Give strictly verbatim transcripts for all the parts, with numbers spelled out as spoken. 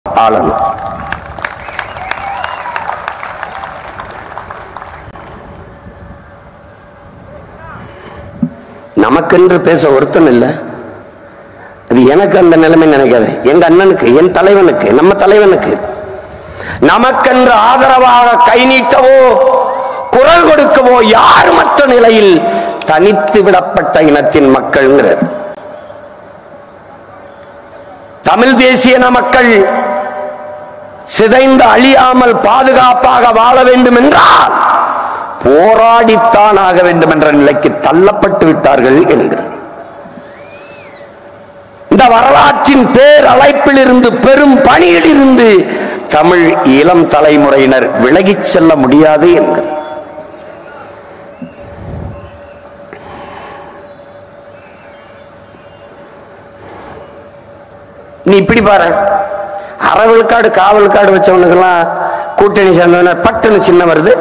ஆளணும். நமக்கென்று பேச ஒருத்தன் இல்லை. அது எனக்கு அந்த நிலைமை நினைக்காது. எங்க அண்ணனுக்கு, என் தலைவனுக்கு, நம்ம தலைவனுக்கு நமக்கென்று ஆதரவாக கை நீட்டவோ குரல் கொடுக்கவோ யாருமற்ற நிலையில் தனித்து விடப்பட்ட இனத்தின் மக்கள்ங்கிறார். தமிழ் தேசிய மக்கள் சிதைந்து அழியாமல் பாதுகாப்பாக வாழ வேண்டும் என்றால் போராடித்தான் ஆக வேண்டும் என்ற நிலைக்கு தள்ளப்பட்டு விட்டார்கள் என்கிறார். இந்த வரலாற்றின் பேர் அழைப்பில் இருந்து, பெரும் பணியில் இருந்து தமிழ் இளம் தலைமுறையினர் விலகிச் செல்ல முடியாது என்கிறார். நீ இப்படி பாரு, அறவிழுக்காடு காவலுக்காடு வச்சவனுக்கெல்லாம் கூட்டணி சேர்ந்தவன பட்டுன்னு சின்ன வருது.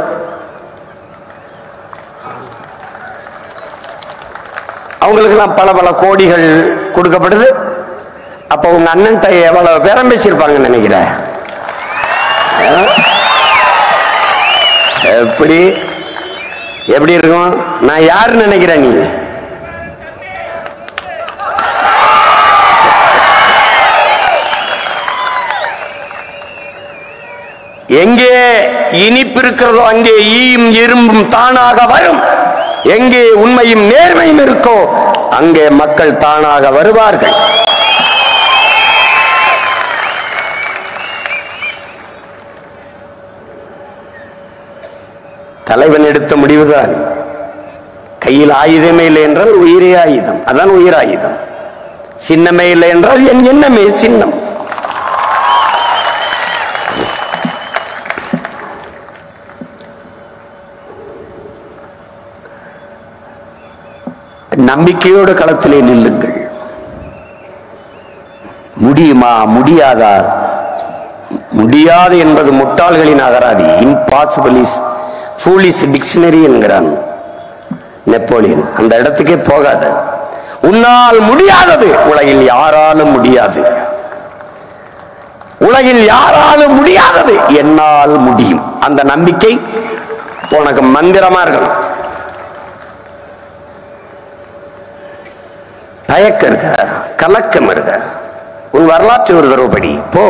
அவங்களுக்கெல்லாம் பல பல கோடிகள் கொடுக்கப்படுது. அப்ப உங்க அண்ணன் எவ்வளவு பேரம் பேசியிருப்பாங்கன்னு நினைக்கிற? எப்படி எப்படி இருக்கும்? நான் யாருன்னு நினைக்கிறேன்? நீ எங்கே இனிப்பு இருக்கிறதோ அங்கே ஈயும் இரும்பும் தானாக வரும். எங்கே உண்மையும் நேர்மையும் இருக்கோ அங்கே மக்கள் தானாக வருவார்கள். தலைவன் எடுத்த முடிவுதான். கையில் ஆயுதமே இல்லை என்றால் உயிரே ஆயுதம். அதான் உயிர் ஆயுதம். சின்னமே இல்லை என்றால் என் எண்ணமே சின்னம். நம்பிக்கையோடு களத்திலே நில்லுங்கள். முடியுமா முடியாதா? முடியாது என்பது முட்டாள்களின் அகராதி. இம்பாசிபிள் இஸ் ஃபூலிஷ் டிக்ஷனரி என்கிறான் நெப்போலியன். அந்த இடத்துக்கே போகாத. உன்னால் முடியாதது உலகில் யாராலும் முடியாது. உலகில் யாராலும் முடியாதது என்னால் முடியும். அந்த நம்பிக்கை உனக்கு மந்திரமா இருக்கணும். தயக்கம் இருக்க, கலக்கம் இருக்க, உன் வரலாற்று ஒரு தடவை படி போ.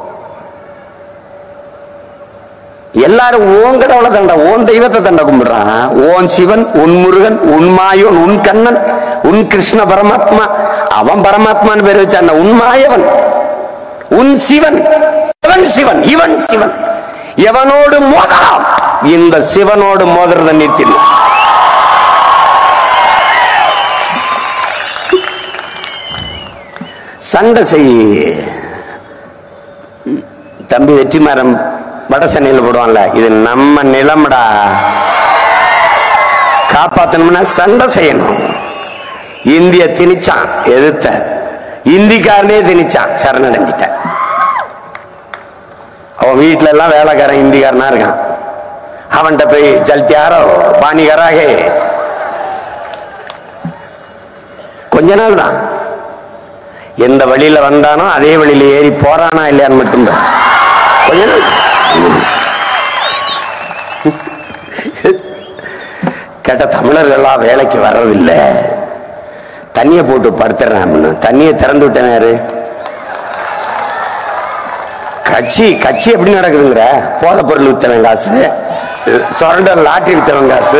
எல்லாரும் உன் கடவுளை தண்ட, உன் தெய்வத்தை தண்ட கும்பிடுறான். உன் சிவன், உன் முருகன், உன் மாயோன், உன் கண்ணன், உன் கிருஷ்ண பரமாத்மா. அவன் பரமாத்மான்னு பேர் வச்சான். உன் மாயவன், உன் சிவன், இவன் சிவன், இவன் சிவன். எவனோடு மோதலாம்? இந்த சிவனோடு மோதுறத நிறுத்திடு. சண்டை செய். தம்பி வெற்றிமாறன் வட சென்னையில் போடுவான்ல, இது நம்ம நிலம்டா, காப்பாத்தணும்னா சண்டை செய்யணும். இந்திய திணிச்சான், எதிர்த்த இந்திக்காரனே திணிச்சான், சரணடைஞ்சிட்ட. அவன் வீட்டுல எல்லாம் வேலைக்காரன் இந்திக்காரனா இருக்கான். அவன்கிட்ட போய் ஜல்தியாரோ பாணிகராக கொஞ்ச நாள் தான். எந்த வழியில வந்தானோ அதே வழியில ஏறி போறானா இல்லையான்னு மட்டும் கொஞ்ச நாள். கேட்ட தமிழர்கள்லாம் வேலைக்கு வர்றதில்லை, தண்ணியை போட்டு படுத்துறான். தண்ணியை திறந்து விட்டேனாரு. கட்சி கட்சி எப்படி நடக்குதுங்கிற? போதை பொருள் வித்தவன் காசு, சொரண்ட லாட்டரி வித்தவன் காசு,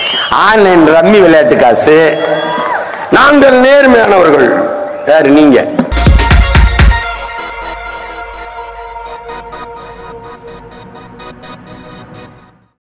ஆன்லைன் ரம்மி விளையாட்டு காசு. நாங்கள் நேர்மையானவர்கள். யாரு நீங்க?